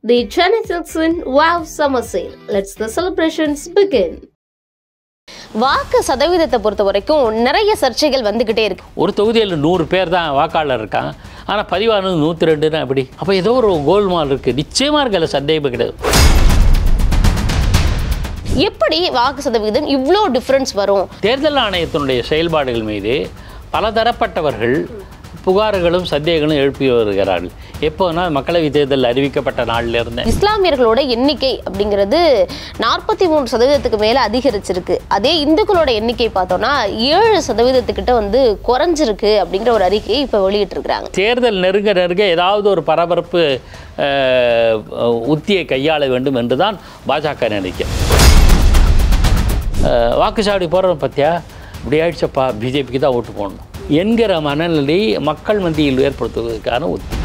The Chennai Silks win Wow Summer Sale. Let's the celebrations begin. வாக்கு சதவீதத்தை பொறுத்த வரைக்கும் நிறைய சர்ச்சைகள் வந்துகிட்டே இருக்கு. ஒரு தொகுதியில் 100 பேர் தான் வாக்காளர் இருக்காங்க. ஆனால் பதிவானது 102 அப்படி. அப்போ ஏதோ ஒரு கோல்மால் இருக்குது. நிச்சயமாக இருக்கல, சந்தேகமே கிடையாது. எப்படி வாக்கு சதவீதம் இவ்வளோ டிஃப்ரென்ஸ் வரும்? தேர்தல் ஆணையத்தினுடைய செயல்பாடுகள் மீது பலதரப்பட்டவர்கள் புகார்களும் சந்தேகங்களும் எழுப்பி வருகிறார்கள். எப்போனா மக்களவை தேர்தல் அறிவிக்கப்பட்ட நாளிலிருந்து இஸ்லாமியர்களோட எண்ணிக்கை அப்படிங்கிறது 43% மேலே அதிகரிச்சிருக்கு. அதே இந்துக்களோட எண்ணிக்கை பார்த்தோம்னா 7% குறைஞ்சிருக்கு அப்படிங்கிற ஒரு அறிக்கையை இப்போ வெளியிட்டு இருக்கிறாங்க. தேர்தல் நெருங்க ஏதாவது ஒரு பரபரப்பு உத்தியை கையாள வேண்டும் என்றுதான் பாஜக நினைக்கும். வாக்குச்சாவடி போடுறத பற்றியா இப்படி ஆயிடுச்சப்பா, பிஜேபிக்கு தான் ஓட்டு போடணும் என்கிற மனநிலை மக்கள் மத்தியில் ஏற்படுத்துவதற்கான உத்தி.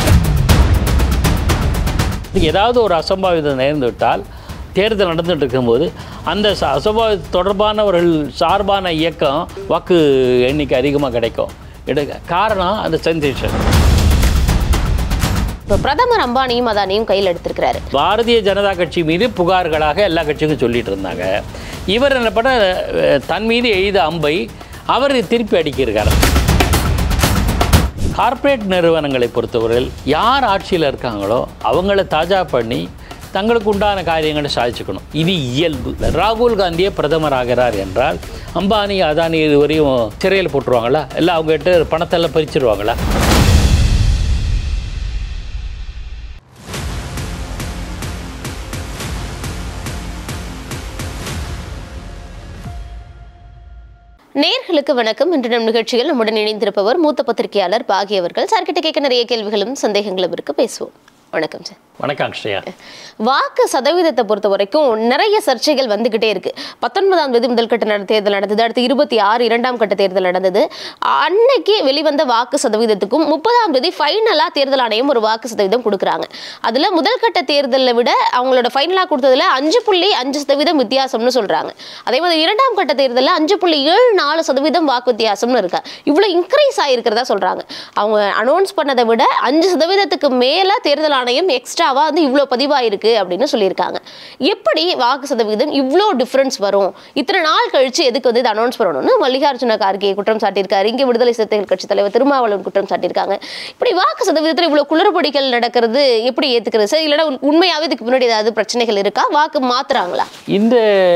ஏதாவது ஒரு அசம்பாவிதம் நேர்ந்து விட்டால் தேர்தல் நடந்துகிட்டு இருக்கும்போது அந்த அசம்பாவித தொடர்பானவர்கள் சார்பான இயக்கம் வாக்கு எண்ணிக்கை அதிகமாக கிடைக்கும். காரணம் அந்த சென்சேஷன். இப்போ பிரதமர் அம்பானியும் அதானியும் கையில் எடுத்திருக்கிறாரு. பாரதிய ஜனதா கட்சி மீது புகார்களாக எல்லா கட்சிக்கும் சொல்லிட்டு இருந்தாங்க. இவர் என்ன பண்ண, தன் மீது எய்த அம்பை அவர் திருப்பி அடிக்கிறார். கார்ப்பரேட் நிறுவனங்களை பொறுத்தவரையில் யார் ஆட்சியில் இருக்காங்களோ அவங்கள தாஜா பண்ணி தங்களுக்கு உண்டான காரியங்களை சாதிச்சுக்கணும். இது இயல்பு. ராகுல் காந்தியே பிரதமர் ஆகிறார் என்றால் அம்பானி அதானி இதுவரையும் சிறையில் போட்டுருவாங்களா? இல்லை அவங்ககிட்ட பணத்தெல்லாம் பறிச்சிருவாங்களா? நேயர்களுக்கு வணக்கம். இன்று நம் நிகழ்ச்சியில் நம்முடன் இணைந்திருப்பவர் மூத்த பத்திரிகையாளர் பாகி அவர்கள். சார்கிட்ட கேட்க நிறைய கேள்விகளும் சந்தேகங்களும் இருக்கு, பேசுவோம். வணக்கம் சார். வணக்கம் ஸ்ரேயா. வாக்கு சதவீதத்தை பொறுத்த வரைக்கும் நிறைய சர்ச்சைகள் வந்துகிட்டே இருக்கு. 19ஆம் தேதி முதல் கட்ட தேர்தல் நடந்தது. அடுத்து 26 இரண்டாம் கட்ட தேர்தல் நடந்தது. அன்னைக்கு வெளிவந்த வாக்கு சதவீதத்துக்கும் 30ஆம் தேதி ஃபைனலா தேர்தல் ஆணையம் ஒரு வாக்கு சதவீதம் கொடுக்குறாங்க. அதுல முதல் கட்ட தேர்தலை விட அவங்களோட ஃபைனலா கொடுத்ததுல 5.5% வித்தியாசம்னு சொல்றாங்க. அதே மாதிரி இரண்டாம் கட்ட தேர்தலில் 5.74% வாக்கு வித்தியாசம்னு இருக்கா. இவ்வளவு இன்க்ரீஸ் ஆயிருக்கிறதா சொல்றாங்க. அவங்க அனௌன்ஸ் பண்ணதை விட 5% மேல தேர்தல் ஆணையம் எக்ஸ்ட்ராவா இவ்வளோ பதிவாயிருக்கு அப்படின்னு சொல்லியிருக்காங்க. எப்படி வாக்கு சதவீதம் இவ்வளோ டிஃபரன்ஸ் வரும்? இத்தனை நாள் கழிச்சு எதுக்கு இதை அனௌன்ஸ் பண்ணணும்னு மல்லிகார்ஜுன கார்கே குற்றம் சாட்டியிருக்காரு. இங்கே விடுதலை சிறுத்தைகள் கட்சி தலைவர் திருமாவளவன் குற்றம் சாட்டியிருக்காங்க. இப்படி வாக்கு சதவீதத்தில் இவ்வளோ குளறுபடிகள் நடக்கிறது எப்படி ஏற்றுக்கிறது சார்? இல்லைன்னா உண்மையாகவே இதுக்கு முன்னாடி ஏதாவது பிரச்சனைகள் இருக்கா? வாக்கு மாத்துறாங்களா? இந்த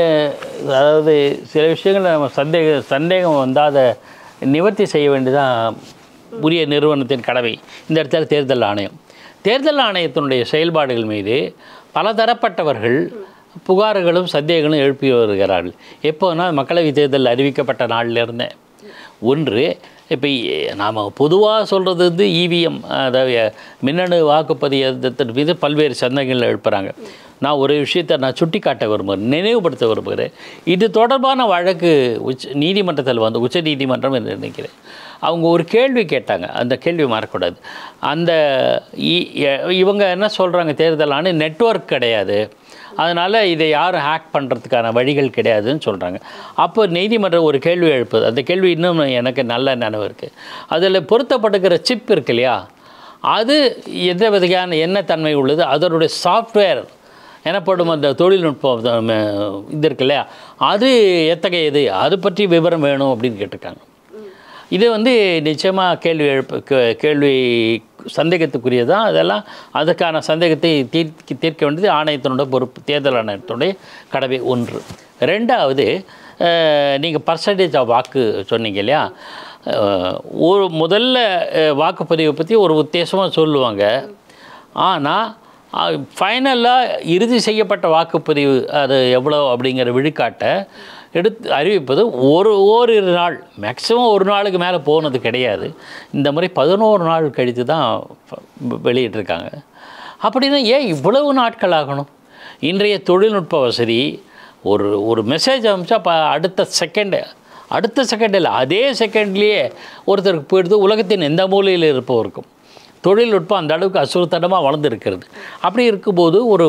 அதாவது சில விஷயங்கள் நம்ம சந்தேகம் வந்தால் அதை நிவர்த்தி செய்ய வேண்டியதான் உரிய நிறுவனத்தின் கடமை. இந்த இடத்துல தேர்தல் ஆணையத்தினுடைய செயல்பாடுகள் மீது பலதரப்பட்டவர்கள் புகார்களும் சந்தேகங்களும் எழுப்பி வருகிறார்கள். எப்போனா மக்களவை தேர்தல் அறிவிக்கப்பட்ட நாளிலிருந்து. ஒன்று, இப்போ நாம் பொதுவாக சொல்கிறது இவிஎம், அதாவது மின்னணு வாக்குப்பதிவத்தின் மீது பல்வேறு சந்தேகங்கள் எழுப்புகிறாங்க. நான் ஒரு விஷயத்தை சுட்டி காட்ட விரும்புகிறேன், நினைவுபடுத்த விரும்புகிறேன். இது தொடர்பான வழக்கு நீதிமன்றத்தில் உச்ச நீதிமன்றம் என்று நினைக்கிறேன். அவங்க ஒரு கேள்வி கேட்டாங்க, அந்த கேள்வி மறக்கூடாது. அந்த இவங்க என்ன சொல்கிறாங்க, தேர்தல் ஆணையம் நெட்வொர்க் கிடையாது, அதனால் இதை யாரும் ஹேக் பண்ணுறதுக்கான வழிகள் கிடையாதுன்னு சொல்கிறாங்க. அப்போ நீதிமன்றம் ஒரு கேள்வி எழுப்புது. அந்த கேள்வி இன்னும் எனக்கு நல்ல நினைவு இருக்குது. அதில் பொருத்தப்படுகிற சிப் இருக்கு இல்லையா, அது எந்த வகையான என்ன தன்மை உள்ளது, அதனுடைய சாஃப்ட்வேர் எனப்படும் அந்த தொழில்நுட்பம் இது இருக்கு இல்லையா, அது எத்தகையது, அது பற்றி விவரம் வேணும் அப்படின்னு கேட்டிருக்காங்க. இது நிச்சயமாக கேள்வி சந்தேகத்துக்குரியதான். அதெல்லாம் அதுக்கான சந்தேகத்தை தீர்க்க வேண்டியது ஆணையத்தினுடைய பொறுப்பு, தேர்தல் ஆணையத்தினுடைய கடமை. ஒன்று. ரெண்டாவது, நீங்கள் பர்சன்டேஜ் ஆஃப் வாக்கு சொன்னீங்க இல்லையா, ஒரு முதல்ல வாக்குப்பதிவை பற்றி ஒரு உத்தேசமாக சொல்லுவாங்க. ஆனால் ஃபைனலாக இறுதி செய்யப்பட்ட வாக்குப்பதிவு அது எவ்வளோ அப்படிங்கிற விழுக்காட்டை அறிவிப்பது ஓரிரு நாள், மேக்ஸிமம் ஒரு நாளுக்கு மேலே போனது கிடையாது. இந்த முறை 11 நாள் கழித்து தான் வெளியிட்டிருக்காங்க. அப்படின்னா ஏன் இவ்வளவு நாட்கள் ஆகணும்? இன்றைய தொழில்நுட்ப வசதி, ஒரு மெசேஜ் அனுப்பிச்சா அடுத்த செகண்டில் அதே செகண்ட்லேயே ஒருத்தருக்கு போயிடுது. உலகத்தின் எந்த மூலையில் இருப்பவருக்கும் தொழில்நுட்பம் அந்த அளவுக்கு அசுரத்தனமாக வளர்ந்துருக்கிறது. அப்படி இருக்கும்போது ஒரு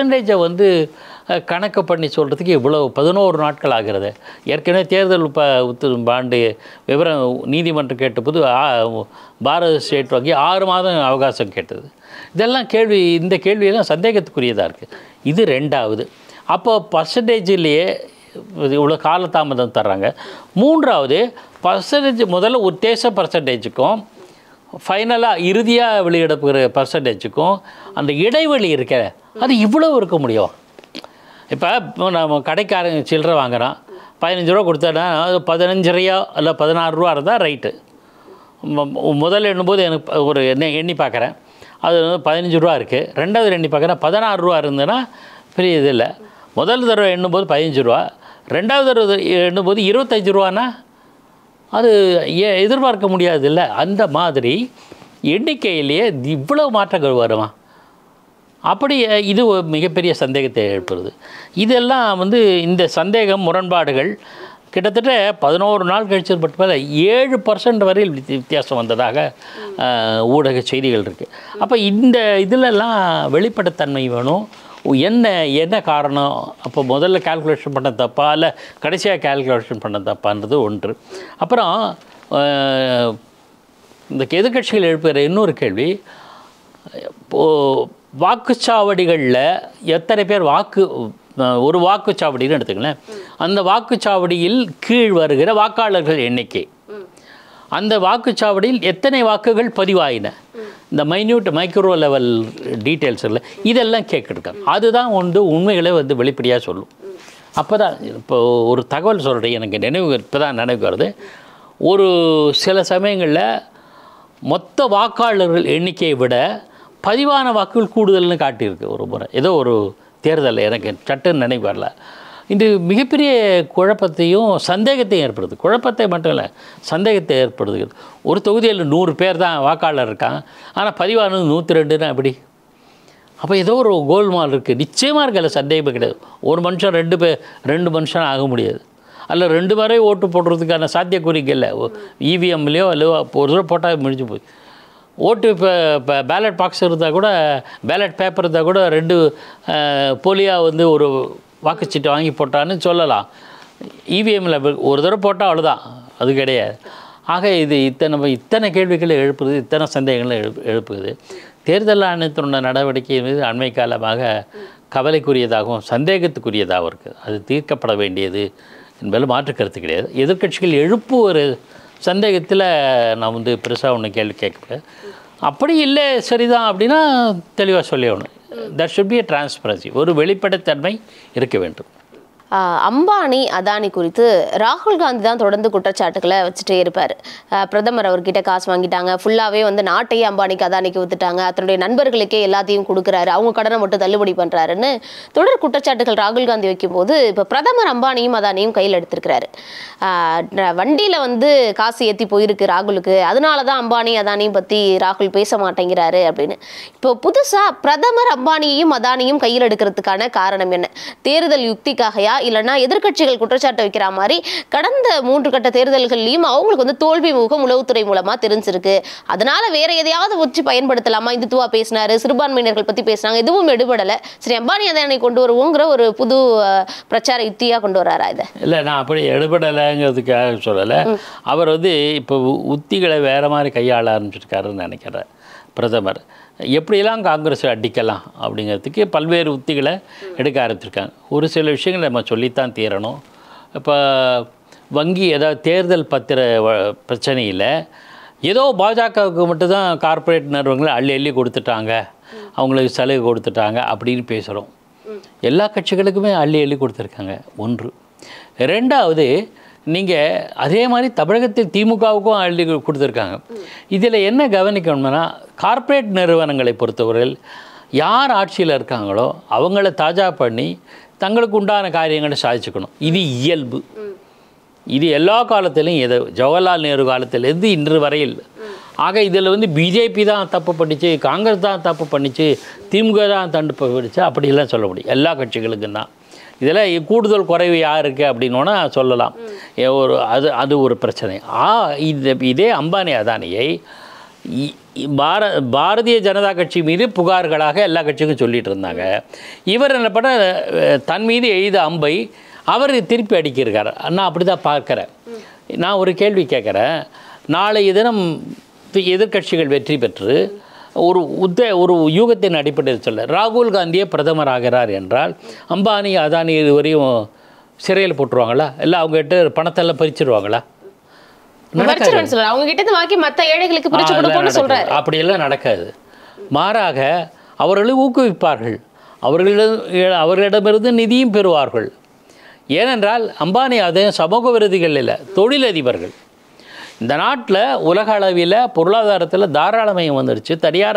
கணக்கு பண்ணி சொல்கிறதுக்கு இவ்வளோ 11 நாட்கள் ஆகிறது. ஏற்கனவே தேர்தல் பாண்டு விவரம் நீதிமன்றம் கேட்டபோது பாரத ஸ்டேட் வங்கி 6 மாதம் அவகாசம் கேட்டது. இதெல்லாம் இந்த கேள்வியெல்லாம் சந்தேகத்துக்குரியதாக இருக்குது. இது ரெண்டாவது. அப்போ பர்சன்டேஜிலேயே இவ்வளோ காலதாமதம் தர்றாங்க. மூன்றாவது பர்சன்டேஜ் முதல்ல உத்தேச பர்சன்டேஜுக்கும் ஃபைனலாக இறுதியாக வெளியிடப்படுகிற பர்சன்டேஜுக்கும் அந்த இடைவெளி இருக்க அது இவ்வளோ இருக்க முடியும். இப்போ நம்ம கடைக்காரங்க சில்லறை வாங்குகிறோம், 15 ரூபா கொடுத்தோன்னா அது 15 ரூபா இல்லை 16 ரூபா இருந்தால் ரைட்டு. முதல்ல எண்ணும்போது எனக்கு ஒரு எண்ணி பார்க்குறேன், அது வந்து 15 ரூபா இருக்குது. ரெண்டாவது எண்ணி பார்க்குறேன் 16 ரூபா இருந்ததுன்னா பெரிய இது இல்லை. முதல் தடவை எண்ணும்போது 15 ரூபா, ரெண்டாவது தடவை எண்ணும்போது 25 ரூபான்னா அது எதிர்பார்க்க முடியாது இல்லை. அந்த மாதிரி எண்ணிக்கையிலேயே இவ்வளவு மாற்றங்கள் வருமா? அப்படி இது மிகப்பெரிய சந்தேகத்தை எழுப்புறது. இதெல்லாம் வந்து இந்த சந்தேகம் முரண்பாடுகள் கிட்டத்தட்ட 11 நாள் கழிச்சது மட்டும் 7% வரையில் வித்தியாசம் வந்ததாக ஊடக செய்திகள் இருக்குது. அப்போ இந்த இதிலெல்லாம் வெளிப்படைத்தன்மை வேணும். என்ன காரணம்? அப்போ முதல்ல கால்குலேஷன் பண்ண தப்பா இல்லை கடைசியாக கால்குலேஷன் பண்ண தப்பான்றது ஒன்று. அப்புறம் இந்த எதிர்க்கட்சிகள் எழுப்புகிற இன்னொரு கேள்வி, வாக்குச்சாவடிகளில் எத்தனை பேர் ஒரு வாக்குச்சாவடின்னு எடுத்துக்கலாம், அந்த வாக்குச்சாவடியில் கீழ் வருகிற வாக்காளர்கள் எண்ணிக்கை, அந்த வாக்குச்சாவடியில் எத்தனை வாக்குகள் பதிவாயின, இந்த மைக்ரோ லெவல் டீட்டெயில்ஸ் இல்லை, இதெல்லாம் கேட்குறாங்க. அதுதான் உண்மைகளை வெளிப்படையாக சொல்லும். அப்போ தான் இப்போ ஒரு தகவல் சொல்கிறேன், எனக்கு இப்போ தான் நினைவு வருது. ஒரு சில சமயங்களில் மொத்த வாக்காளர்கள் எண்ணிக்கையை விட பதிவான வாக்குகள் கூடுதல்னு காட்டியிருக்கு. ஒரு முறை ஏதோ ஒரு தேர்தலில், எனக்கு சட்டுன்னு நினைவு வரல. இது மிகப்பெரிய குழப்பத்தையும் சந்தேகத்தையும் ஏற்படுது. குழப்பத்தை மட்டும் இல்லை, சந்தேகத்தை ஏற்படுது. ஒரு தொகுதியில் 100 பேர் தான் வாக்காளர் இருக்காங்க, ஆனால் பதிவானது 102ன்னா அப்படி. அப்போ ஏதோ ஒரு கோல்மால் இருக்குது. நிச்சயமாக இருக்கல, சந்தேகமே கிடையாது. ஒரு மனுஷன் 2 மனுஷன் ஆக முடியாது. அதில் 2 பேரே ஓட்டு போடுறதுக்கான சாத்தியக்குறிக்கு இல்லை. இவிஎம்லேயோ இல்லை ஒரு தடவை போட்டால் முடிஞ்சு போய் ஓட்டு. இப்போ பேலட் பாக்ஸ் இருந்தால் கூட, பேலட் பேப்பர் இருந்தால் கூட 2 போலியாக ஒரு வாக்குச்சீட்டை வாங்கி போட்டான்னு சொல்லலாம். இவிஎம்மில் ஒரு தடவை போட்டால் அவ்வளோதான், அது கிடையாது. ஆக இது இத்தனை கேள்விகளை எழுப்புது, இத்தனை சந்தேகங்களை எழுப்புது. தேர்தல் ஆணையத்தினுடைய நடவடிக்கை மீது அண்மை காலமாக கவலைக்குரியதாகவும் சந்தேகத்துக்குரியதாகவும் இருக்குது. அது தீர்க்கப்பட வேண்டியது என்பதில் மாற்று கருத்து கிடையாது. எதிர்க்கட்சிகள் ஒரு சந்தேகத்தில் நான் பெருசாக ஒன்று கேள்வி கேட்குறேன். அப்படி இல்லை சரிதான் அப்படின்னா தெளிவாக சொல்லிடணும். That should be a transparency, ஒரு வெளிப்படைத்தன்மை இருக்க வேண்டும். அம்பானி அதானி குறித்து ராகுல் காந்தி தான் தொடர்ந்து குற்றச்சாட்டுகளை வச்சுட்டே இருப்பார். பிரதமர் அவர்கிட்ட காசு வாங்கிட்டாங்க, ஃபுல்லாகவே நாட்டையே அம்பானிக்கு அதானிக்கு வித்துட்டாங்க, தன்னுடைய நண்பர்களுக்கே எல்லாத்தையும் கொடுக்குறாரு, அவங்க கடனை மட்டும் தள்ளுபடி பண்ணுறாருன்னு தொடர் குற்றச்சாட்டுகள் ராகுல் காந்தி வைக்கும்போது இப்போ பிரதமர் அம்பானியும் அதானியும் கையில் எடுத்திருக்கிறாரு. வண்டியில் காசு ஏற்றி போயிருக்கு ராகுலுக்கு, அதனால தான் அம்பானி அதானியும் பற்றி ராகுல் பேச மாட்டேங்கிறாரு அப்படின்னு. இப்போ புதுசாக பிரதமர் அம்பானியையும் அதானியும் கையில் எடுக்கிறதுக்கான காரணம் என்ன? தேர்தல் யுக்திக்காகயா, இல்லைன்னா எதிர்க்கட்சிகள் குற்றச்சாட்டு வைக்கிற மாதிரி கடந்த 3 கட்ட தேர்தல்கள்லையும் அவங்களுக்கு தோல்வி முகம் உளவுத்துறை மூலமா தெரிஞ்சிருக்கு, அதனால வேற எதையாவது வச்சு பயன்படுத்தலாமா? இந்துத்துவா பேசினாரு, சிறுபான்மையினர்கள் பத்தி பேசினாங்க, எதுவும் எடுபடல, சரி அம்பானி அதானி கொண்டு வருவோங்கிற ஒரு புது பிரச்சார யுக்தியா கொண்டு வராரா? இதை இல்லை, நான் அப்படி எடுபடலைங்கிறதுக்காக சொல்லலை. அவர் இப்போ உத்திகளை வேற மாதிரி கையாள ஆரம்பிச்சிருக்காருன்னு நினைக்கிறேன். பிரதமர் எப்படியெல்லாம் காங்கிரஸை அடிக்கலாம் அப்படிங்கிறதுக்கு பல்வேறு உத்திகளை எடுக்க ஆரம்பிச்சிருக்காங்க. ஒரு சில விஷயங்களை நம்ம சொல்லித்தான் தீரணும். இப்போ ஏதாவது தேர்தல் பத்திர பிரச்சனையில் ஏதோ பாஜகவுக்கு மட்டும்தான் கார்ப்பரேட் நிறுவனங்களை அள்ளி கொடுத்துட்டாங்க, அவங்களுக்கு சலுகை கொடுத்துட்டாங்க அப்படின்னு பேசுகிறோம். எல்லா கட்சிகளுக்குமே அள்ளி கொடுத்துருக்காங்க. ஒன்று. ரெண்டாவது, நீங்கள் அதே மாதிரி தமிழகத்தில் திமுகவுக்கும் அள்ளி கொடுத்துருக்காங்க. இதில் என்ன கவனிக்கணும்னா, கார்ப்பரேட் நிறுவனங்களை பொறுத்தவரையில் யார் ஆட்சியில் இருக்காங்களோ அவங்கள தாஜா பண்ணி தங்களுக்கு உண்டான காரியங்களை சாதிச்சுக்கணும். இது இயல்பு. இது எல்லா காலத்திலையும் ஜவஹர்லால் நேரு காலத்திலேருந்து இன்று வரையில். ஆக இதில் பிஜேபி தான் தப்பு பண்ணிச்சு, காங்கிரஸ் தான் தப்பு பண்ணிச்சு, திமுக தான் தப்பு பண்ணிச்சு அப்படிலாம் சொல்ல முடியும். எல்லா கட்சிகளுக்கும் தான். இதில் கூடுதல் குறைவு யாருக்கு அப்படின்னா சொல்லலாம். அது ஒரு பிரச்சனை. இதே அம்பானி அதானியை பாரதிய ஜனதா கட்சி மீது புகார்களாக எல்லா கட்சிக்கும் சொல்லிட்டு இருந்தாங்க. இவர் என்ன பண்ண, தன் மீது எய்த அம்பை அவர் திருப்பி அடிக்கிருக்கார். நான் அப்படி தான் பார்க்குறேன். நான் ஒரு கேள்வி கேட்குறேன். நாளைய தினம் எதிர்க்கட்சிகள் வெற்றி பெற்று ஒரு யூகத்தின் அடிப்படையில் சொல்ல, ராகுல் காந்தியே பிரதமர் ஆகிறார் என்றால் அம்பானி அதானி இதுவரையும் சிறையில் போட்டுருவாங்களா? இல்லை அவங்ககிட்ட பணத்தெல்லாம் பறிச்சிருவாங்களா? அவங்க கிட்ட வாங்கி மற்ற ஏழைகளுக்கு பிரிச்சு கொடுப்போம்னு சொல்றாரு. அப்படியெல்லாம் நடக்காது. மாறாக அவர்களை ஊக்குவிப்பார்கள், அவர்களிடமிருந்து நிதியும் பெறுவார்கள். ஏனென்றால் அம்பானி அது சமூக விரோதிகள் இல்லை, தொழிலதிபர்கள். இந்த நாட்டில் உலக அளவில் பொருளாதாரத்தில் தாராளமயம் வந்துடுச்சு.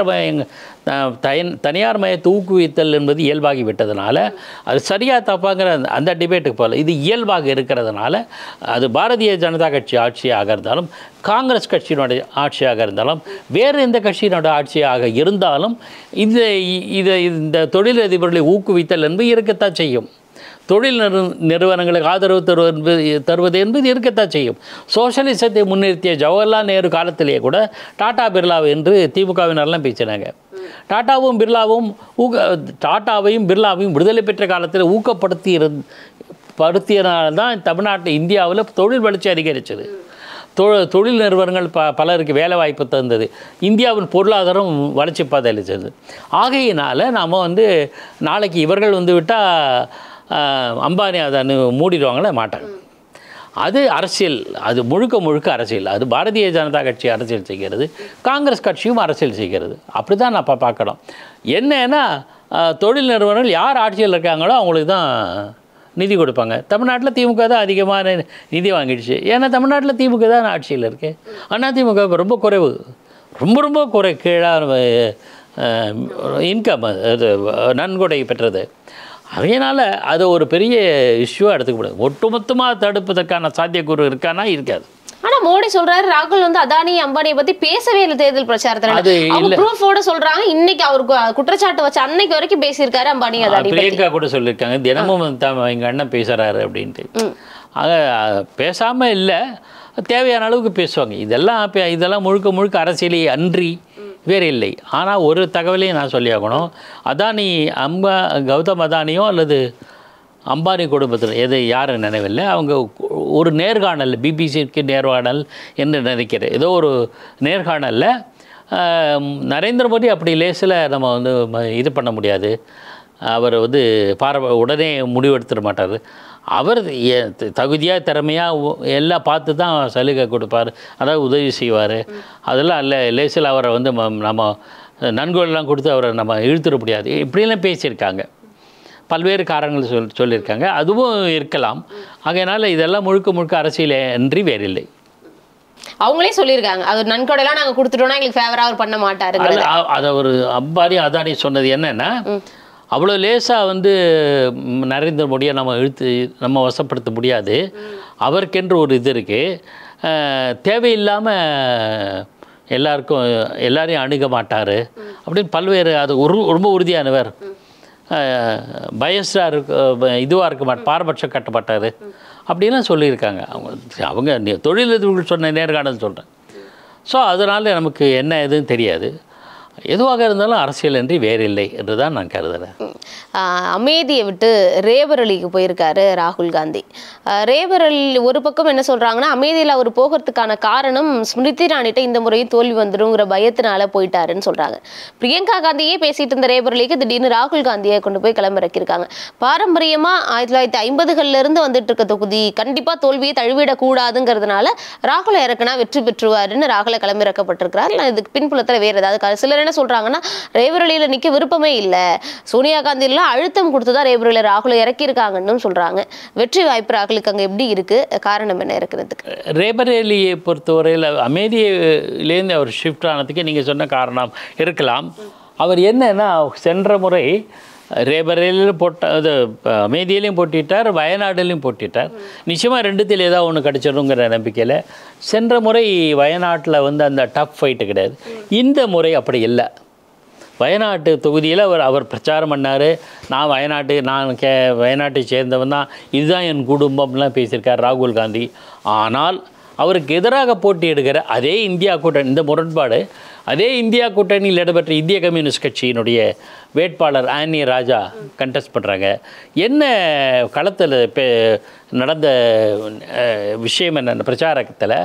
தனியார் மயத்தை ஊக்குவித்தல் என்பது இயல்பாகி விட்டதுனால அது சரியாக தப்பாங்கிற அந்த டிபேட்டுக்கு போகல. இது இயல்பாக இருக்கிறதுனால அது பாரதிய ஜனதா கட்சி ஆட்சியாக இருந்தாலும், காங்கிரஸ் கட்சியினுடைய ஆட்சியாக இருந்தாலும், வேறு எந்த கட்சியினுடைய ஆட்சியாக இருந்தாலும் இந்த தொழிலதிபர்களை ஊக்குவித்தல் என்பது இருக்கத்தான் செய்யும். தொழில் நிறுவனங்களுக்கு ஆதரவு தருவது என்பது இருக்கத்தான் செய்யும். சோஷலிசத்தை முன்னிறுத்திய ஜவஹர்லால் நேரு காலத்திலேயே கூட டாடா பிர்லா என்று திமுகவினரெல்லாம் பேசினாங்க. டாட்டாவையும் பிர்லாவையும் விடுதலை பெற்ற காலத்தில் ஊக்கப்படுத்தியனால்தான் தமிழ்நாட்டில் இந்தியாவில் தொழில் வளர்ச்சி அதிகரித்தது. தொழில் நிறுவனங்கள் பலருக்கு வேலை வாய்ப்பு தந்தது. இந்தியாவின் பொருளாதாரம் வளர்ச்சி பாதையளித்தது. ஆகையினால் நாம் நாளைக்கு இவர்கள் விட்டால் அம்பானி அதை மூடிடுவாங்களே, மாட்டாங்க. அது அரசியல், அது முழுக்க அரசியல். அது பாரதிய ஜனதா கட்சி அரசியல் செய்கிறது, காங்கிரஸ் கட்சியும் அரசியல் செய்கிறது. அப்படி தான் நான் பார்க்கணும். என்னன்னா தொழில் நிறுவனங்கள் யார் ஆட்சியில் இருக்காங்களோ அவங்களுக்கு தான் நிதி கொடுப்பாங்க. தமிழ்நாட்டில் திமுக தான் அதிகமான நிதி வாங்கிடுச்சு. ஏன்னா தமிழ்நாட்டில் திமுக தான் ஆட்சியில் இருக்குது. ஆனால் திமுக ரொம்ப குறைவு, ரொம்ப குறை கீழாக இன்கம் அது நன்கொடை பெற்றது. அதனால் அது ஒரு பெரிய இஷ்யூவாக எடுத்துக்கூடாது. ஒட்டுமொத்தமாக தடுப்பதற்கான சாத்தியக்கூறு இருக்கானா? இருக்காது. ஆனால் மோடி சொல்றாரு ராகுல் அதானி அம்பானியை பற்றி பேசவே இல்லை தேர்தல் பிரச்சாரத்தில். அது ப்ரூஃபோட சொல்றாங்க. இன்னைக்கு அவருக்கு குற்றச்சாட்டு வச்சு அன்னைக்கு வரைக்கும் பேசியிருக்காரு அம்பானி அதானி. பிரியங்கா கூட சொல்லியிருக்காங்க தினமும் எங்கள் அண்ணன் பேசுகிறாரு அப்படின்ட்டு. ஆக பேசாமல் இல்லை, தேவையான அளவுக்கு பேசுவாங்க. இதெல்லாம் முழுக்க அரசியலே அன்றி வேறு இல்லை. ஆனால் ஒரு தகவலையும் நான் சொல்லியாகணும். அதானி கௌதம் அதானியோ அல்லது அம்பானி குடும்பத்தில் யார் நினைவில்லை, அவங்க ஒரு நேர்காணல், பிபிசிக்கு நேர்காணல் என்று நினைக்கிறேன், ஏதோ ஒரு நேர்காணலில் நரேந்திர மோடி அப்படி லேசில் நம்ம இது பண்ண முடியாது, அவர் உடனே முடிவெடுத்துட மாட்டார், அவர் தகுதியாக திறமையாக எல்லாம் பார்த்து தான் சலுகை கொடுப்பார், அதாவது உதவி செய்வார். அதெல்லாம் இல்லை லேசில் அவரை நம்ம நன்கொடைலாம் கொடுத்து அவரை நம்ம இழுத்துட முடியாது, இப்படியெல்லாம் பேசியிருக்காங்க. பல்வேறு காரணங்கள் சொல்லியிருக்காங்க. அதுவும் இருக்கலாம். ஆகையினால் இதெல்லாம் முழுக்க அரசியலே அன்றி வேறில்லை. அவங்களே சொல்லியிருக்காங்க, அது நன்கொடைலாம் நாங்கள் கொடுத்துட்டோம்னா எங்களுக்கு ஃபேவராக அவர் பண்ண மாட்டார். அதை ஒரு அம்பானி அதானி சொன்னது என்னென்னா, அவ்வளோ லேசாக நரேந்திர மோடியை நம்ம வசப்படுத்த முடியாது, அவருக்கென்று ஒரு இது இருக்குது, தேவையில்லாமல் எல்லாரையும் அணுக மாட்டார் அப்படின்னு பல்வேறு, அது ரொம்ப உறுதியானவர், பயஸ்டாக இதுவாக இருக்க பாரபட்சம் கட்ட மாட்டார் அப்படின்லாம் சொல்லியிருக்காங்க. அவங்க தொழிலதிபர்கள் சொன்ன நேர்காணல் சொல்கிறேன். ஸோ அதனால் நமக்கு என்ன எதுன்னு தெரியாது. எதுவாக இருந்தாலும் அரசியல் அன்றி வேறு இல்லை என்று தான் நான் கருதுகிறேன். அமேதியை விட்டு ரேபரலிக்கு போயிருக்காரு ராகுல் காந்தி. ரேபரலி ஒரு பக்கம் என்ன சொல்கிறாங்கன்னா, அமேதியில் அவர் போகிறதுக்கான காரணம் ஸ்மிருதி இரானிட்ட இந்த முறையும் தோல்வி வந்துடுங்கிற பயத்தினால போயிட்டாருன்னு சொல்கிறாங்க. பிரியங்கா காந்தியே பேசிகிட்டு இருந்த ரேபரலிக்கு திடீர்னு ராகுல் காந்தியை கொண்டு போய் கிளம்பிறக்கியிருக்காங்க. பாரம்பரியமாக 1950 வந்துட்டு இருக்க தொகுதி கண்டிப்பாக தோல்வியை தழுவிடக்கூடாதுங்கிறதுனால ராகுலை இறக்குனா வெற்றி பெற்றுவாருன்னு ராகுலை கிளம்பிறக்கப்பட்டிருக்கிறார். இதுக்கு பின்புலத்தில் வேறு ஏதாவது சிலர் என்ன சொல்றாங்கன்னா, ரேபரலியில் நிற்க விருப்பமே இல்லை, சோனியா காந்தி எல்லாம் அழுத்தம் கொடுத்துதான் ரேபரலியில் ராகுலை இறக்கியிருக்காங்கன்னு சொல்றாங்க. வெற்றி வாய்ப்பு ராகுலுக்கு அங்கே எப்படி இருக்கு, காரணம் என்ன இருக்கிறதுக்கு? ரேபரலியை பொறுத்தவரையில் அமேதியிலேருந்து அவர் ஷிஃப்ட் ஆனதுக்கு நீங்கள் சொன்ன காரணம் இருக்கலாம். அவர் என்னன்னா, சென்ற முறை ரேபரேலியும் அமேதியிலையும் போட்டிட்டார், வயநாடுலையும் போட்டிட்டார். நிச்சயமாக ரெண்டுத்தில் ஏதாவது ஒன்று கிடச்சிடுங்கிற நம்பிக்கையில். சென்ற முறை வயநாட்டில் அந்த டஃப் ஃபைட்டு கிடையாது. இந்த முறை அப்படி இல்லை. வயநாட்டு தொகுதியில் அவர் பிரச்சாரம் பண்ணார். நான் வயநாட்டை சேர்ந்தவன் தான், இதுதான் என் குடும்பம்லாம் பேசியிருக்கார் ராகுல் காந்தி. ஆனால் அவருக்கு எதிராக போட்டியிடுகிற அதே இந்தியா கூட்டணி, இந்த முரண்பாடு, அதே இந்தியா கூட்டணியில் இடம்பெற்ற இந்திய கம்யூனிஸ்ட் கட்சியினுடைய வேட்பாளர் ஆனி ராஜா கண்டெஸ்ட் பண்ணுறாங்க. என்ன களத்தில் நடந்த விஷயம் என்னென்ன பிரச்சாரத்தில்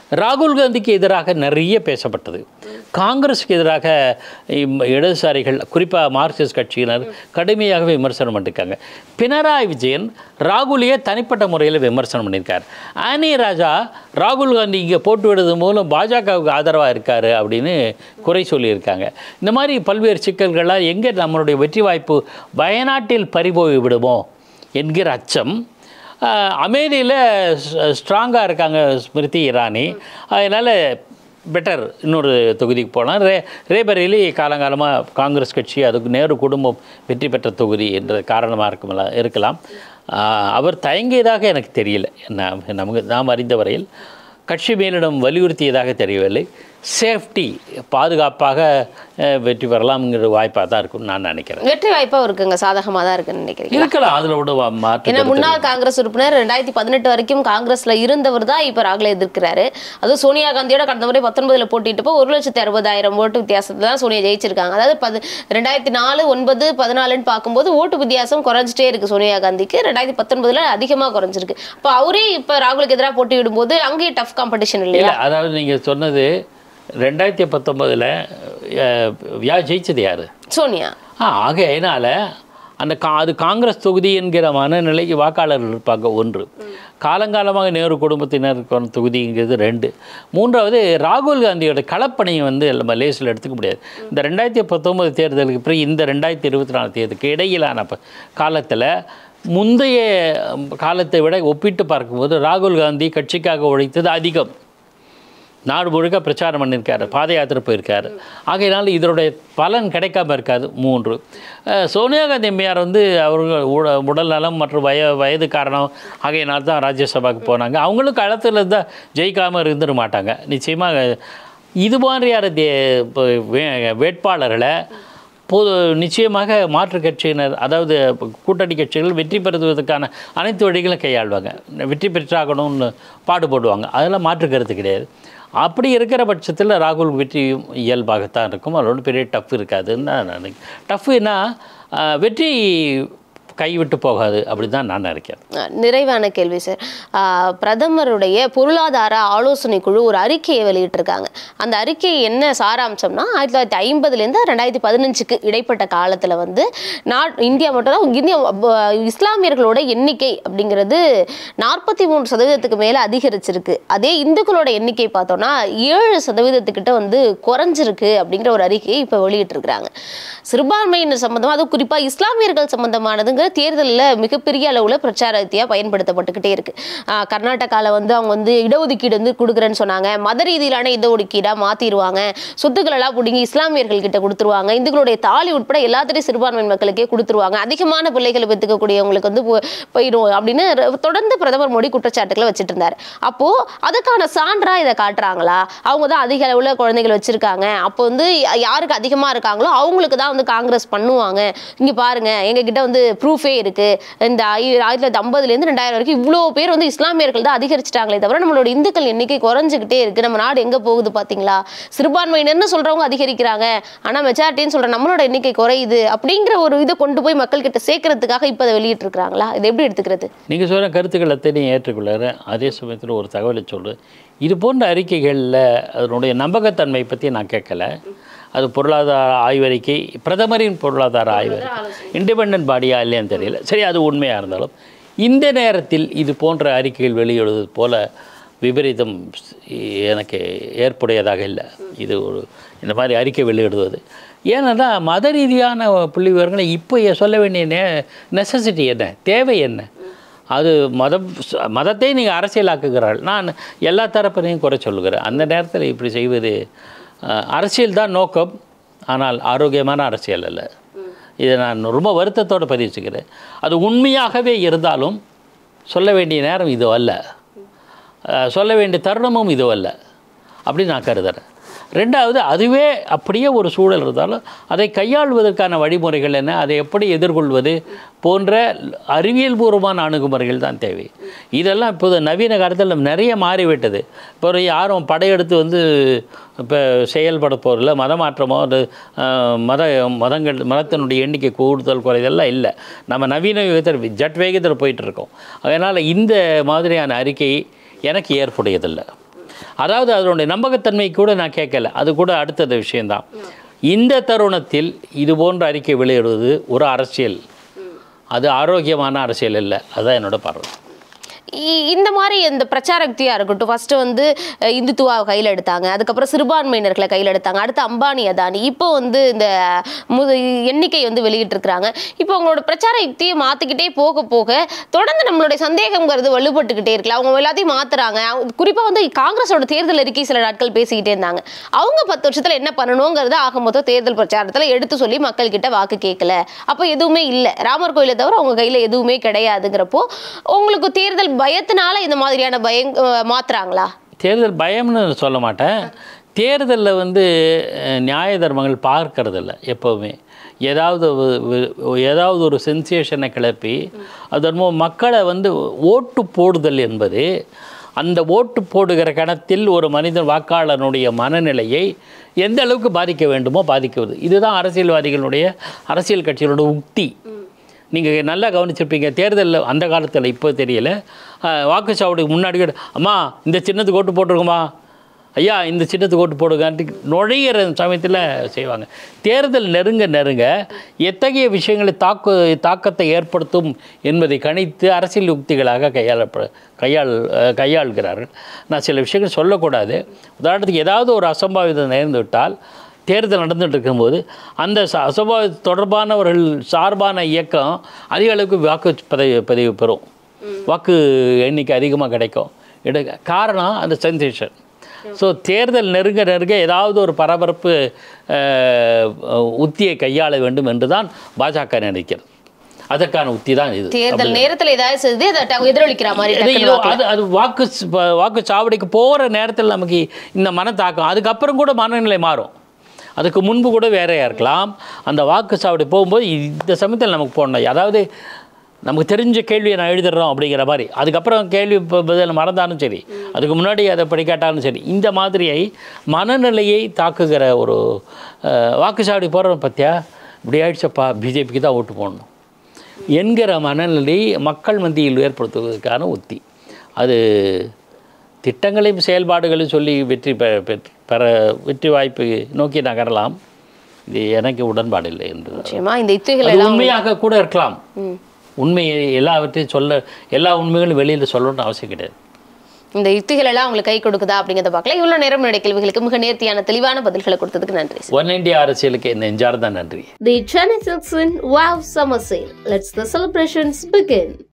ராகுல் காந்திக்கு எதிராக நிறைய பேசப்பட்டது. காங்கிரஸுக்கு எதிராக இடதுசாரிகள், குறிப்பாக மார்க்சிஸ்ட் கட்சியினர் கடுமையாகவே விமர்சனம் பண்ணியிருக்காங்க. பினராயி விஜயன் ராகுலையே தனிப்பட்ட முறையில் விமர்சனம் பண்ணியிருக்கார். ஆனி ராஜா ராகுல் காந்தி இங்கே போட்டு விடுறது மூலம் பாஜகவுக்கு ஆதரவாக இருக்கார் அப்படின்னு குறை சொல்லியிருக்காங்க. இந்த மாதிரி பல்வேறு சிக்கல்களால் எங்கே நம்மளுடைய வெற்றி வாய்ப்பு வயநாட்டில் பறிபோய் விடுமோ என்கிற அச்சம். அமேதியில் ஸ்ட்ராங்காக இருக்காங்க ஸ்மிருதி இரானி, அதனால் பெட்டர் இன்னொரு தொகுதிக்கு போனால். ரேபரேலி காலங்காலமாக காங்கிரஸ் கட்சி, அதுக்கு நேரு குடும்பம் வெற்றி பெற்ற தொகுதி என்ற காரணமாக இருக்கலாம். அவர் தயங்கியதாக எனக்கு தெரியல. நாம் அறிந்த வரையில் கட்சி மேலிடம் வலியுறுத்தியதாக தெரியவில்லை. சேஃப்டி, பாதுகாப்பாக வெற்றி பெறலாம்ங்கிற வாய்ப்பாக தான் இருக்கும்னு நான் நினைக்கிறேன். வெற்றி வாய்ப்பாக இருக்குங்க, சாதகமாக தான் இருக்குன்னு நினைக்கிறேன். இருக்கலாம், அதில் விட மாற்று. ஏன்னா முன்னாள் காங்கிரஸ் உறுப்பினர் 2018 வரைக்கும் காங்கிரஸ்ல இருந்தவர் தான் இப்போ ராகுலை எதிர்க்கிறாரு. அதுவும் சோனியா காந்தியோட கடந்த முறை 19 போட்டிட்டு 1,60,000 ஓட்டு வித்தியாசத்துல தான் சோனியா ஜெயிச்சிருக்காங்க. அதாவது 2004, 9, 14 பார்க்கும்போது ஓட்டு வித்தியாசம் குறைஞ்சிட்டே இருக்கு சோனியா காந்திக்கு. 2019 அதிகமாக குறைஞ்சிருக்கு. இப்போ அவரே இப்போ ராகுலுக்கு எதிராக போட்டி விடும்போது அங்கேயும் டஃப் காம்படிஷன் இல்லையா? அதாவது நீங்கள் சொன்னது 2019 ஜெயிச்சது யார்? சோனியா. ஆகையினால அது காங்கிரஸ் தொகுதி என்கிற மனநிலைக்கு வாக்காளர்கள் இருப்பாங்க. ஒன்று, காலங்காலமாக நேரு குடும்பத்தினருக்கான தொகுதிங்கிறது. 2, மூன்றாவது ராகுல் காந்தியோட களப்பணியை நம்ம லேஸில் எடுத்துக்க முடியாது. இந்த 2019 தேர்தலுக்கு பிறகு இந்த 2024 தேர்தலுக்கு இடையிலான காலத்தில் முந்தைய காலத்தை விட ஒப்பிட்டு பார்க்கும்போது ராகுல் காந்தி கட்சிக்காக உழைத்தது அதிகம். நாடு முழுக்க பிரச்சாரம் பண்ணியிருக்காரு, பாத யாத்திரை போயிருக்காரு. ஆகையினால இதனுடைய பலன் கிடைக்காம இருக்காது. 3, சோனியா காந்தி எம்மையார் அவர்கள் உடல் நலம் மற்றும் வயது காரணம் ஆகையினால் தான் ராஜ்யசபாவுக்கு போனாங்க. அவங்களும் களத்தில் இருந்தால் ஜெயிக்காமல் இருந்துட மாட்டாங்க நிச்சயமாக. இது மாதிரியான வேட்பாளர்களை நிச்சயமாக மாற்று கட்சியினர், அதாவது கூட்டணி கட்சிகள் வெற்றி பெறுவதற்கான அனைத்து வழிகளும் கையாள்வாங்க. வெற்றி பெற்றாகணும்னு பாடுபடுவாங்க. அதெல்லாம் மாற்று கருத்து கிடையாது. அப்படி இருக்கிற பட்சத்தில் ராகுல் வெற்றியும் இயல்பாகத்தான் இருக்கும். அதோட பெரிய டஃப் இருக்காதுன்னு நான் நினைக்கிறேன். டஃப்னா வெற்றி கைவிட்டு போகாது அப்படி தான் நான் நினைக்கிறேன். நிறைவான கேள்வி சார். பிரதமருடைய பொருளாதார ஆலோசனை குழு ஒரு அறிக்கையை வெளியிட்டிருக்காங்க. அந்த அறிக்கை என்ன சாராம்சம்னா 1950லேருந்து 2015க்கு இடைப்பட்ட காலத்தில் இந்தியா மட்டும்தான் இஸ்லாமியர்களோட எண்ணிக்கை அப்படிங்கிறது 43% மேலே அதிகரிச்சிருக்கு. அதே இந்துக்களோட எண்ணிக்கை பார்த்தோம்னா 7% குறைஞ்சிருக்கு அப்படிங்கிற ஒரு அறிக்கையை இப்போ வெளியிட்டிருக்கிறாங்க. சிறுபான்மையினர் சம்பந்தமாக, அது குறிப்பாக இஸ்லாமியர்கள் சம்பந்தமானதுங்க தேர்தலில் மிகப்பெரிய அளவில் பிரச்சாரத்தியாக பயன்படுத்தப்பட்டுக்கிட்டே இருக்கு. கர்நாடகாவில் அவங்க இடஒதுக்கீடு கொடுக்குறேன்னு சொன்னாங்க. மத ரீதியிலான இடஒதுக்கீடாக மாற்றிடுவாங்க. சொத்துக்களெல்லாம் பிடிங்கி இஸ்லாமியர்கள் கிட்ட கொடுத்துருவாங்க. இந்துக்களுடைய தாலி உட்பட எல்லாத்திலையும் சிறுபான்மை மக்களுக்கே கொடுத்துருவாங்க. அதிகமான பிள்ளைகளை பெற்றுக்கக்கூடியவங்களுக்கு போயிடும் அப்படின்னு தொடர்ந்து பிரதமர் மோடி குற்றச்சாட்டுகளை வச்சுட்டு இருந்தார். அப்போ அதுக்கான சான்றா இதை காட்டுறாங்களா? அவங்க தான் அதிக அளவில் குழந்தைகள் வச்சிருக்காங்க. அப்போ யாருக்கு அதிகமாக இருக்காங்களோ அவங்களுக்கு தான் காங்கிரஸ் பண்ணுவாங்க. இங்க பாருங்க, எங்க கிட்ட ப்ரூஃபே இருக்கு. இந்த 1950லேருந்து 2000 வரைக்கும் இவ்வளோ பேர் இஸ்லாமியர்கள் தான் அதிகரிச்சிட்டாங்களே தவிர நம்மளோட இந்துக்கள் எண்ணிக்கை குறைஞ்சிக்கிட்டே இருக்கு. நம்ம நாடு எங்க போகுது பாத்தீங்களா? சிறுபான்மையினர்னு சொல்றவங்க அதிகரிக்கிறாங்க, ஆனா மெஜாரிட்டின்னு சொல்ற நம்மளோட எண்ணிக்கை குறையுது அப்படிங்கிற ஒரு இதை கொண்டு போய் மக்கள் கிட்ட சேர்க்கறதுக்காக இப்போ அதை வெளியிட்டு இருக்காங்களா? இதை எப்படி எடுத்துக்கிறது? நீங்க சொல்ற கருத்துக்கள் அத்தனையும் ஏற்றுக்கொள்ளாரு. அதே சமயத்தில் ஒரு தகவலை சொல்றேன். இது போன்ற அறிக்கைகளில் அதனுடைய நம்பகத்தன்மை பற்றி நான் கேட்கல. அது பொருளாதார ஆய்வறிக்கை, பிரதமரின் பொருளாதார ஆய்வறிக்கை, இண்டிபெண்டன்ட் பாடியா இல்லையான்னு தெரியல. சரி, அது உண்மையாக இருந்தாலும் இந்த நேரத்தில் இது போன்ற அறிக்கைகள் வெளியிடுவது போல விபரீதம் எனக்கு ஏற்புடையதாக இல்லை. இது இந்த மாதிரி அறிக்கை வெளியிடுவது ஏன்னா மத ரீதியான புள்ளி விவரங்களை இப்போ சொல்ல வேண்டிய நெசசிட்டி என்ன, தேவை என்ன? அது மதத்தை நீங்கள் அரசியலாக்குகிறாள். நான் எல்லா தரப்பினையும் குறை சொல்லுகிறேன். அந்த நேரத்தில் இப்படி செய்வது அரசியல் தான் நோக்கம், ஆனால் ஆரோக்கியமான அரசியல் அல்ல. இதை நான் ரொம்ப வருத்தத்தோடு பதிவு செய்கிறேன். அது உண்மையாகவே இருந்தாலும் சொல்ல வேண்டிய நேரம் இதோ அல்ல, சொல்ல வேண்டிய தருணமும் இதோ அல்ல அப்படின்னு நான் கருதுகிறேன். ரெண்டாவது, அதுவே அப்படியே ஒரு சூழல் இருந்தாலும் அதை கையாள்வதற்கான வழிமுறைகள் என்ன, அதை எப்படி எதிர்கொள்வது போன்ற அறிவியல் பூர்வமான அணுகுமுறைகள் தான் தேவை. இதெல்லாம் இப்போது நவீன காலத்தில் நிறைய மாறிவிட்டது. இப்போ யாரும் படையெடுத்து இப்போ செயல்பட போகிறதில்ல. மதமாற்றமோ அது மதத்தினுடைய எண்ணிக்கை கூடுதல் குறைதெல்லாம் இல்லை. நம்ம நவீன யுகத்தில் ஜட் வேகத்தில் போயிட்டுருக்கோம். அதனால் இந்த மாதிரியான அறிக்கை எனக்கு ஏற்புடையதில்லை. அதாவது அதனுடைய நம்பகத்தன்மை கூட நான் கேட்கல, அது கூட அடுத்தது விஷயந்தான். இந்த தருணத்தில் இது போன்ற அறிக்கை வெளியிடுவது ஒரு அரசியல், அது ஆரோக்கியமான அரசியல் இல்லை. அதுதான் என்னோட பார்வை. இந்த மாதிரி இந்த பிரச்சார யுக்தியாக இருக்கட்டும், ஃபஸ்ட்டு வந்து இந்துத்துவாவை கையில் எடுத்தாங்க, அதுக்கப்புறம் சிறுபான்மையினர்களை கையில் எடுத்தாங்க, அடுத்து அம்பானி அதானி, இப்போ வந்து இந்த எண்ணிக்கை வந்து வெளியிட்டிருக்கிறாங்க. இப்போ அவங்களோட பிரச்சார யுக்தியை மாற்றிக்கிட்டே போக போக தொடர்ந்து நம்மளுடைய சந்தேகங்கிறது வலுப்பட்டுக்கிட்டே இருக்குல்ல. அவங்க எல்லாத்தையும் மாற்றுறாங்க. குறிப்பாக வந்து காங்கிரஸோட தேர்தல் அறிக்கை சில நாட்கள் பேசிக்கிட்டே இருந்தாங்க. அவங்க 10 வருஷத்தில் என்ன பண்ணணுங்கிறத ஆக மொத்தம் தேர்தல் பிரச்சாரத்தில் எடுத்து சொல்லி மக்கள்கிட்ட வாக்கு கேட்கல. அப்போ எதுவுமே இல்லை, ராமர் கோயிலை தவிர அவங்க கையில் எதுவுமே கிடையாதுங்கிறப்போ உங்களுக்கு தேர்தல் பயத்தினால இந்த மாதிரியான மாத்துறாங்களா? தேர்தல் பயம்னு சொல்ல மாட்டேன். தேர்தலில் வந்து நியாய தர்மங்கள் பார்க்கறதில்ல. எப்போவுமே ஏதாவது ஒரு சென்சேஷனை கிளப்பி அதன் மக்களை வந்து ஓட்டு போடுதல் என்பது, அந்த ஓட்டு போடுகிற கணத்தில் ஒரு மனிதன் வாக்காளனுடைய மனநிலையை எந்த அளவுக்கு பாதிக்க வேண்டுமோ பாதிக்குவது. இதுதான் அரசியல்வாதிகளுடைய, அரசியல் கட்சிகளோட உக்தி. நீங்கள் நல்லா கவனிச்சிருப்பீங்க, தேர்தலில் அந்த காலத்தில், இப்போ தெரியல, வாக்குச்சாவடிக்கு முன்னாடி அம்மா இந்த சின்னத்துக்கு ஓட்டு போட்டிருக்குமா, ஐயா இந்த சின்னத்துக்கு ஓட்டு போடுங்கன்ட்டு நுழையிற சமயத்தில் செய்வாங்க. தேர்தல் நெருங்க எத்தகைய விஷயங்களை தாக்கத்தை ஏற்படுத்தும் என்பதை கணித்து அரசியல் யுக்திகளாக கையாள்கிறார்கள். நான் சில விஷயங்கள் சொல்லக்கூடாது. உதாரணத்துக்கு ஏதாவது ஒரு அசம்பாவிதம் நேர்ந்து விட்டால், தேர்தல் நடந்துகிட்டு இருக்கும்போது அந்த அசம்பாவித தொடர்பானவர்கள் சார்பான இயக்கம் அதிக அளவுக்கு வாக்கு பதிவு பெறும், வாக்கு எண்ணிக்கை அதிகமாக கிடைக்கும். காரணம் அந்த சென்சேஷன். ஸோ தேர்தல் நெருங்க ஏதாவது ஒரு பரபரப்பு உத்தியை கையாள வேண்டும் என்று தான் பாஜக நினைக்கிறது. அதற்கான உத்தி தான் இது. தேர்தல் நேரத்தில் ஏதாவது எதிரொலிக்கிற மாதிரி அது வாக்குச்சாவடிக்கு போகிற நேரத்தில் நமக்கு இந்த மனத்தாக்கம், அதுக்கப்புறம் கூட மனநிலை மாறும். அதுக்கு முன்பு கூட வேறையாக இருக்கலாம். அந்த வாக்குச்சாவடி போகும்போது இந்த சமயத்தில் நமக்கு போடணும், அதாவது நமக்கு தெரிஞ்ச கேள்வியை நான் எழுதிடுறோம் அப்படிங்கிற மாதிரி. அதுக்கப்புறம் கேள்வி பதில் மறந்தாலும் சரி, அதுக்கு முன்னாடி அதை படிக்காட்டாலும் சரி, இந்த மாதிரியை மனநிலையை தாக்குகிற ஒரு வாக்குச்சாவடி போடுறோம். பார்த்தியா இப்படி ஆயிடுச்சப்பா, பிஜேபிக்கு தான் ஓட்டு போடணும் என்கிற மனநிலை மக்கள் மத்தியில் ஏற்படுத்துவதற்கான உத்தி. அது திட்டங்களையும் செயல்பாடுகளையும் சொல்லி வெற்றி வாய்ப்பு நோக்கி நகரலாம். இது எனக்கு உடன்பாடு இல்லை என்று உண்மையாக கூட இருக்கலாம். உண்மையை எல்லாவற்றையும் எல்லா உண்மைகளும் வெளியில் சொல்லணும்னு அவசியம் கிடையாது. இந்த யுக்திகள் எல்லாம் உங்களுக்கு கை கொடுக்குதா அப்படிங்கிறத பார்க்கலாம். இவ்வளோ நேரம் என்னுடைய கேள்விகளுக்கு மிக நேர்த்தியான தெளிவான பதில்களை கொடுத்ததுக்கு நன்றி. ஒன் இந்தியா அரசியலுக்கு நெஞ்சார்ந்த நன்றி. The Chennai Silks in Wow Summer Sale. Let's the celebrations begin.